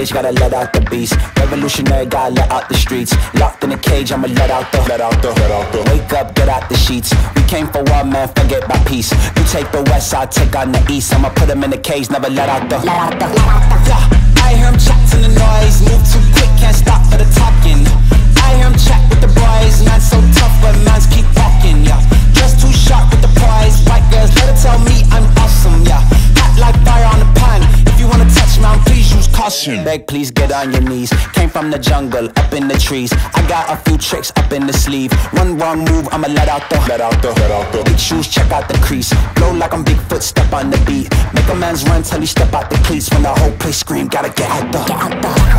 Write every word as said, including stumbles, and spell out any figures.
cage, gotta let out the beast. Revolutionary, gotta let out the streets. Locked in a cage, I'ma let out the, let out the, let out the. Wake up, get out the sheets. We came for war, man, forget about peace. You take the west, I'll take on the east. I'ma put him in the cage, never let out the, let out the, let out the. Yeah, I hear him chatting the noise. Move too quick, can't stop for the talking. I hear him chat with the boys. Man so tough, but mans keep walking, yeah. Just too sharp with the prize. White girls, let her tell me I'm awesome, yeah. Hot like fire on the pan. If you wanna touch me, please use caution. Beg, please get on your knees. Came from the jungle, up in the trees. I got a few tricks up in the sleeve. One wrong move, I'ma let out the, let out the, let out the. Big shoes, check out the crease. Blow like I'm Bigfoot, step on the beat. Make a man's run till he step out the cleats. When the whole place scream, gotta get out the, get out the.